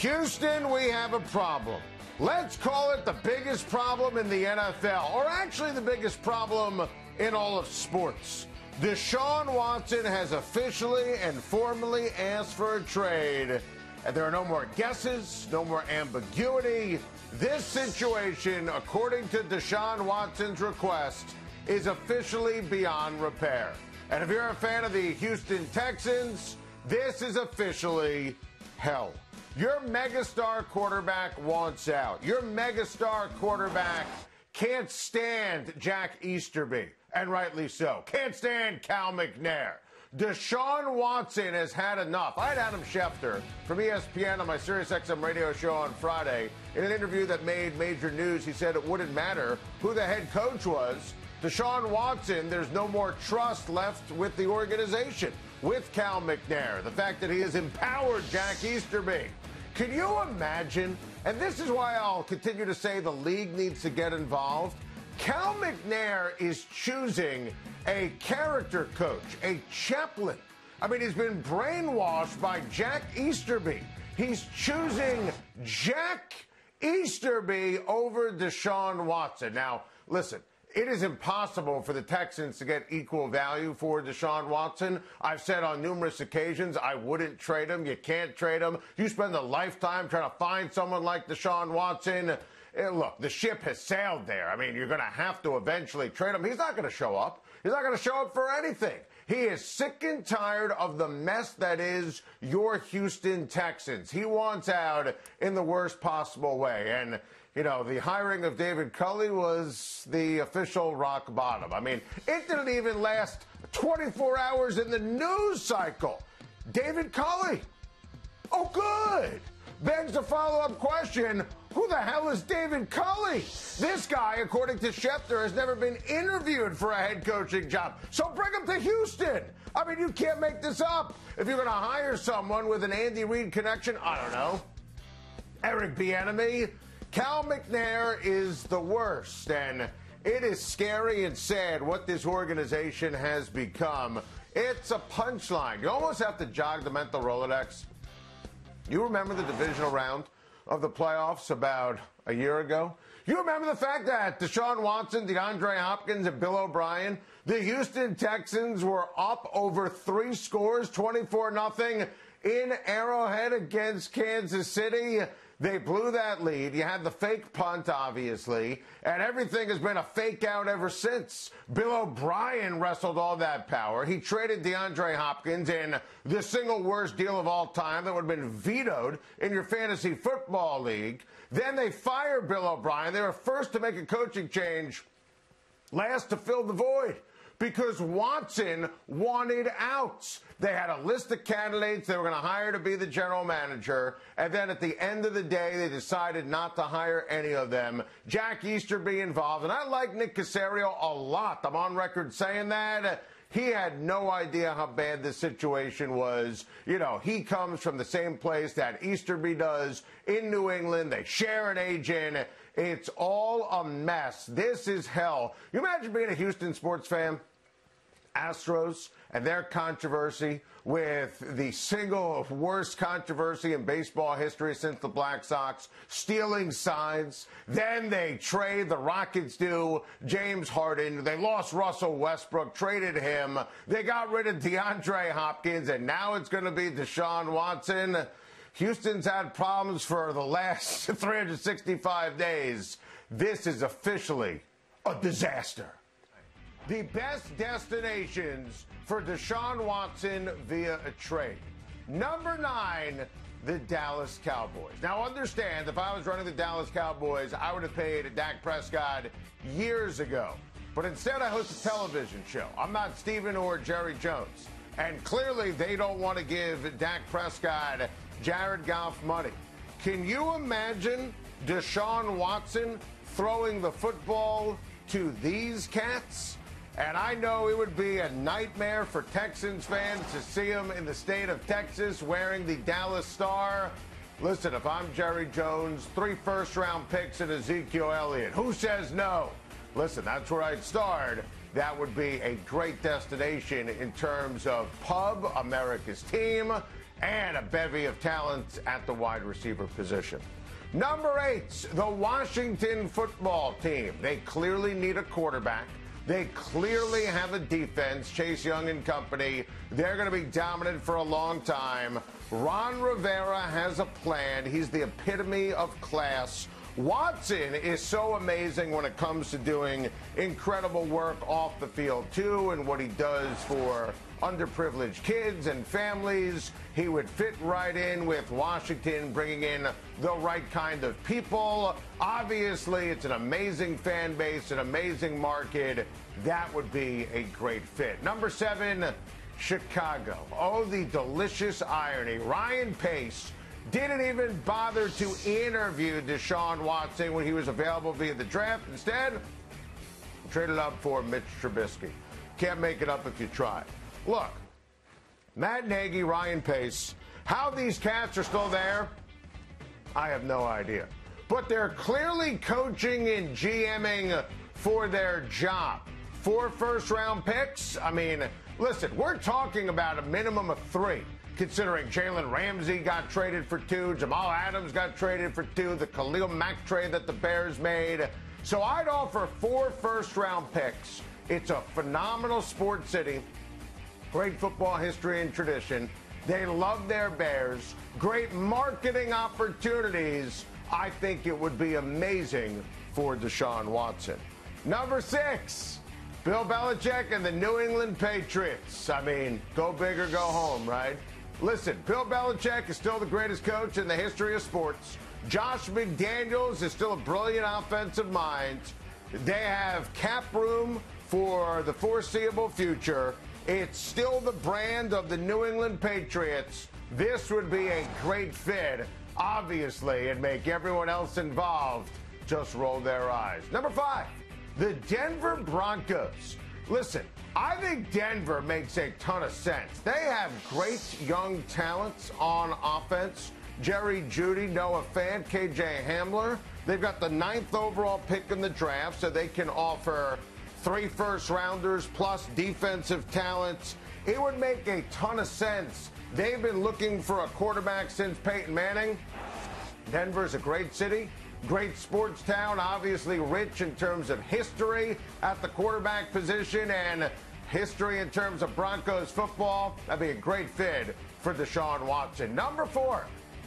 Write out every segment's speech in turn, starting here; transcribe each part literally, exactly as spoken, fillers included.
Houston, we have a problem. Let's call it the biggest problem in the N F L, or actually the biggest problem in all of sports. Deshaun Watson has officially and formally asked for a trade, and there are no more guesses, no more ambiguity. This situation, according to Deshaun Watson's request, is officially beyond repair. And if you're a fan of the Houston Texans, this is officially hell. Your megastar quarterback wants out. Your megastar quarterback can't stand Jack Easterby, and rightly so. Can't stand Cal McNair. Deshaun Watson has had enough. I had Adam Schefter from E S P N on my SiriusXM radio show on Friday. In an interview that made major news, he said it wouldn't matter who the head coach was. Deshaun Watson, there's no more trust left with the organization, with Cal McNair. The fact that he has empowered Jack Easterby. Can you imagine? And this is why I'll continue to say the league needs to get involved. Cal McNair is choosing a character coach, a chaplain. I mean, he's been brainwashed by Jack Easterby. He's choosing Jack Easterby over Deshaun Watson. Now, listen. It is impossible for the Texans to get equal value for Deshaun Watson. I've said on numerous occasions I wouldn't trade him. You can't trade him. You spend a lifetime trying to find someone like Deshaun Watson. Eh, look, the ship has sailed there. I mean, you're going to have to eventually trade him. He's not going to show up. He's not going to show up for anything. He is sick and tired of the mess that is your Houston Texans. He wants out in the worst possible way. And you know, the hiring of David Culley was the official rock bottom. I mean, it didn't even last twenty-four hours in the news cycle. David Culley. Oh, good. Begs the follow-up question, who the hell is David Culley? This guy, according to Schefter, has never been interviewed for a head coaching job. So bring him to Houston. I mean, you can't make this up. If you're going to hire someone with an Andy Reid connection, I don't know, Eric Bieniemy, Cal McNair is the worst, and it is scary and sad what this organization has become. It's a punchline. You almost have to jog the mental Rolodex. You remember the divisional round of the playoffs about a year ago? You remember the fact that Deshaun Watson, DeAndre Hopkins, and Bill O'Brien, the Houston Texans, were up over three scores, twenty-four nothing, in Arrowhead against Kansas City? They blew that lead. You had the fake punt, obviously, and everything has been a fake out ever since. Bill O'Brien wrestled all that power. He traded DeAndre Hopkins in the single worst deal of all time that would have been vetoed in your fantasy football league. Then they fired Bill O'Brien. They were first to make a coaching change, last to fill the void, because Watson wanted out. They had a list of candidates they were going to hire to be the general manager, and then at the end of the day, they decided not to hire any of them. Jack Easterby involved, and I like Nick Caserio a lot. I'm on record saying that. He had no idea how bad the situation was. You know, he comes from the same place that Easterby does in New England. They share an agent. It's all a mess. This is hell. You imagine being a Houston sports fan? Astros and their controversy with the single worst controversy in baseball history since the Black Sox, stealing signs. Then they trade, the Rockets do, James Harden. They lost Russell Westbrook, traded him. They got rid of DeAndre Hopkins, and now it's going to be Deshaun Watson. Houston's had problems for the last three hundred sixty-five days. This is officially a disaster. The best destinations for Deshaun Watson via a trade. Number nine, the Dallas Cowboys. Now, understand, if I was running the Dallas Cowboys, I would have paid Dak Prescott years ago. But instead, I host a television show. I'm not Stephen or Jerry Jones. And clearly, they don't want to give Dak Prescott Jared Goff money. Can you imagine Deshaun Watson throwing the football to these cats? And I know it would be a nightmare for Texans fans to see him in the state of Texas wearing the Dallas Star. Listen, if I'm Jerry Jones, three first-round picks and Ezekiel Elliott, who says no? Listen, that's where I'd start. That would be a great destination in terms of pub, America's team, and a bevy of talent at the wide receiver position. Number eight, the Washington football team. They clearly need a quarterback. They clearly have a defense. Chase Young and company, they're going to be dominant for a long time. Ron Rivera has a plan. He's the epitome of class. Watson is so amazing when it comes to doing incredible work off the field, too, and what he does for underprivileged kids and families. He would fit right in with Washington, bringing in the right kind of people. Obviously, it's an amazing fan base, an amazing market. That would be a great fit. Number seven, Chicago. Oh, the delicious irony. Ryan Pace didn't even bother to interview Deshaun Watson when he was available via the draft. Instead, traded up for Mitch Trubisky. Can't make it up if you try. Look, Matt Nagy, Ryan Pace, how these cats are still there, I have no idea. But they're clearly coaching and GMing for their job. Four first-round picks? I mean, listen, we're talking about a minimum of three, considering Jalen Ramsey got traded for two, Jamal Adams got traded for two, the Khalil Mack trade that the Bears made. So I'd offer four first-round picks. It's a phenomenal sports city. Great football history and tradition. They love their Bears. Great marketing opportunities. I think it would be amazing for Deshaun Watson. Number six, Bill Belichick and the New England Patriots. I mean, go big or go home, right? Listen, Bill Belichick is still the greatest coach in the history of sports. Josh McDaniels is still a brilliant offensive mind. They have cap room for the foreseeable future. It's still the brand of the New England Patriots. This would be a great fit, obviously, and make everyone else involved just roll their eyes. Number five, the Denver Broncos. Listen, I think Denver makes a ton of sense. They have great young talents on offense. Jerry Jeudy, Noah Fant, K J Hamler. They've got the ninth overall pick in the draft, so they can offer three first-rounders plus defensive talents. It would make a ton of sense. They've been looking for a quarterback since Peyton Manning. Denver's a great city, great sports town, obviously rich in terms of history at the quarterback position and history in terms of Broncos football. That'd be a great fit for Deshaun Watson. Number four,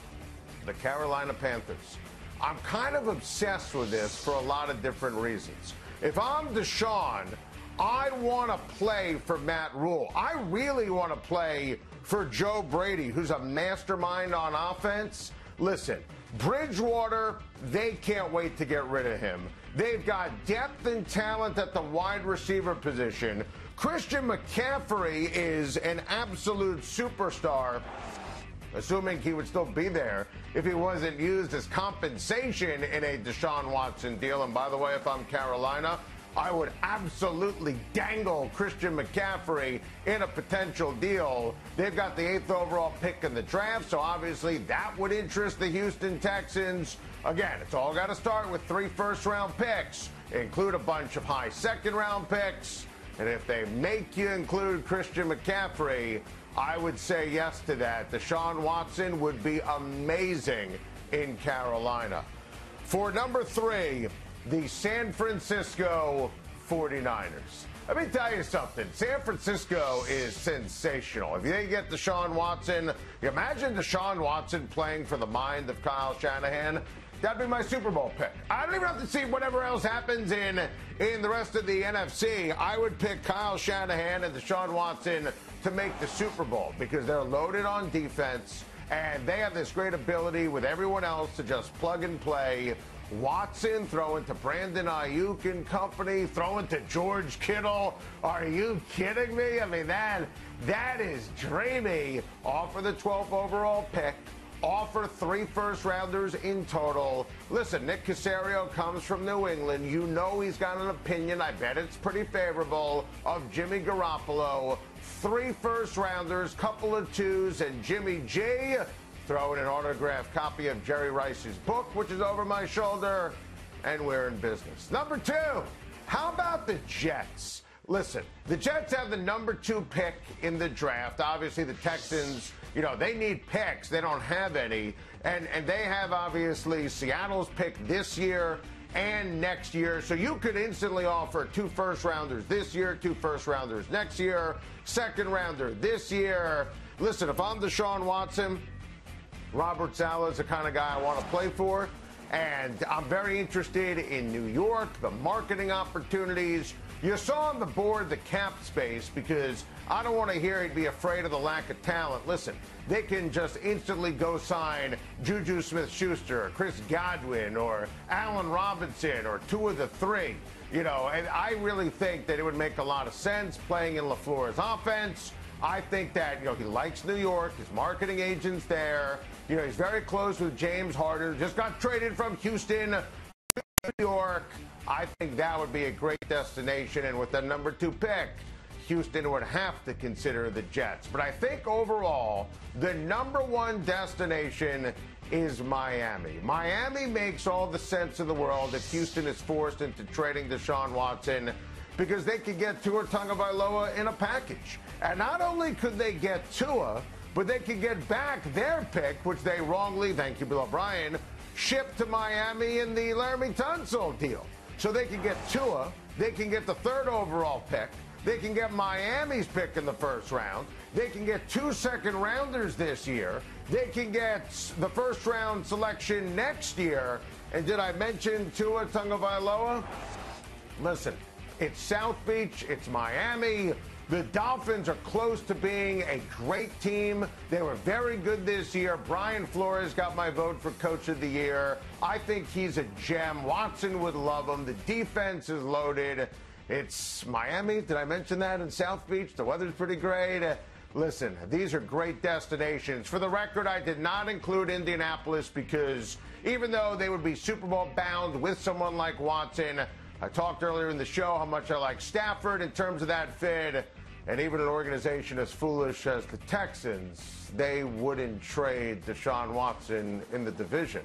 the Carolina Panthers. I'm kind of obsessed with this for a lot of different reasons. If I'm Deshaun, I want to play for Matt Rule. I really want to play for Joe Brady, who's a mastermind on offense. Listen, Bridgewater, they can't wait to get rid of him. They've got depth and talent at the wide receiver position. Christian McCaffrey is an absolute superstar, assuming he would still be there if he wasn't used as compensation in a Deshaun Watson deal. And by the way, if I'm Carolina, I would absolutely dangle Christian McCaffrey in a potential deal. They've got the eighth overall pick in the draft, so obviously that would interest the Houston Texans. Again, it's all got to start with three first-round picks, include a bunch of high second-round picks, and if they make you include Christian McCaffrey, I would say yes to that. Deshaun Watson would be amazing in Carolina. For number three, the San Francisco forty-niners. Let me tell you something. San Francisco is sensational. If they get Deshaun Watson, you imagine Deshaun Watson playing for the mind of Kyle Shanahan. That'd be my Super Bowl pick. I don't even have to see whatever else happens in, in the rest of the N F C. I would pick Kyle Shanahan and Deshaun Watson to make the Super Bowl because they're loaded on defense and they have this great ability with everyone else to just plug and play. Watson throwing to Brandon Ayuk and company, throwing to George Kittle. Are you kidding me? I mean, that that is dreamy. Offer the twelfth overall pick. Offer three first-rounders in total. Listen, Nick Caserio comes from New England. You know he's got an opinion. I bet it's pretty favorable of Jimmy Garoppolo. Three first-rounders, couple of twos, and Jimmy G. Throwing an autographed copy of Jerry Rice's book, which is over my shoulder, and we're in business. Number two, how about the Jets? Listen, the Jets have the number two pick in the draft. Obviously, the Texans You know, they need picks. They don't have any. And, and they have, obviously, Seattle's pick this year and next year. So you could instantly offer two first-rounders this year, two first-rounders next year, second-rounder this year. Listen, if I'm Deshaun Watson, Robert Saleh is the kind of guy I want to play for. And I'm very interested in New York, the marketing opportunities. You saw on the board the cap space, because I don't want to hear he'd be afraid of the lack of talent. Listen, they can just instantly go sign Juju Smith-Schuster, or Chris Godwin, or Allen Robinson, or two of the three. You know, and I really think that it would make a lot of sense playing in LaFleur's offense. I think that, you know, he likes New York. His marketing agent's there. You know, he's very close with James Harden. Just got traded from Houston to New York. I think that would be a great destination. And with the number two pick, Houston would have to consider the Jets. But I think overall, the number one destination is Miami. Miami makes all the sense in the world if Houston is forced into trading Deshaun Watson, because they could get Tua Tagovailoa in a package. And not only could they get Tua, but they could get back their pick, which they wrongly, thank you, Bill O'Brien, shipped to Miami in the Laramie Tunsil deal. So they can get Tua, they can get the third overall pick, they can get Miami's pick in the first round, they can get two second rounders this year, they can get the first round selection next year. And did I mention Tua Tagovailoa? Listen, it's South Beach, it's Miami. The Dolphins are close to being a great team. They were very good this year. Brian Flores got my vote for Coach of the Year. I think he's a gem. Watson would love him. The defense is loaded. It's Miami. Did I mention that? In South Beach, the weather's pretty great. Listen, these are great destinations. For the record, I did not include Indianapolis because even though they would be Super Bowl bound with someone like Watson, I talked earlier in the show how much I like Stafford in terms of that fit. And even an organization as foolish as the Texans, they wouldn't trade Deshaun Watson in the division,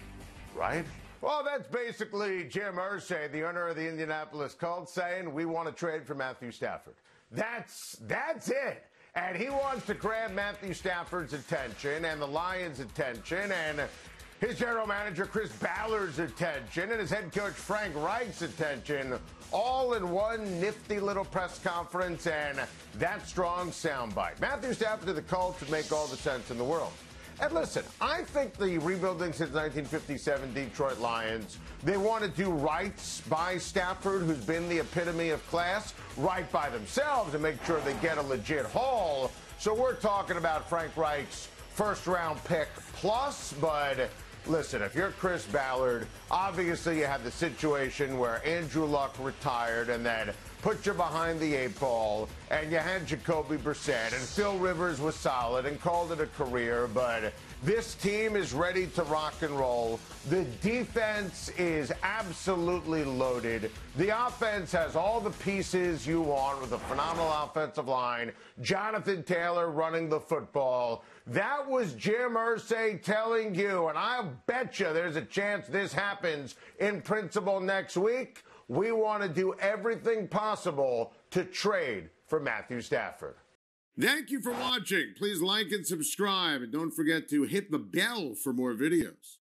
right? Well, that's basically Jim Irsay, the owner of the Indianapolis Colts, saying we want to trade for Matthew Stafford. That's, that's it. And he wants to grab Matthew Stafford's attention and the Lions' attention and his general manager, Chris Ballard's attention, and his head coach, Frank Reich's attention, all in one nifty little press conference and that strong soundbite. Matthew Stafford to the Colts would make all the sense in the world. And listen, I think the rebuilding since nineteen fifty-seven Detroit Lions, they want to do right by Stafford, who's been the epitome of class, right by themselves and make sure they get a legit haul. So we're talking about Frank Reich's first-round pick plus, but listen, if you're Chris Ballard, obviously you have the situation where Andrew Luck retired and then put you behind the eight ball, and you had Jacoby Brissett, and Phil Rivers was solid and called it a career, but this team is ready to rock and roll. The defense is absolutely loaded. The offense has all the pieces you want with a phenomenal offensive line. Jonathan Taylor running the football. That was Jim Irsay telling you, and I bet you there's a chance this happens in principle next week. We want to do everything possible to trade for Matthew Stafford. Thank you for watching. Please like and subscribe, and don't forget to hit the bell for more videos.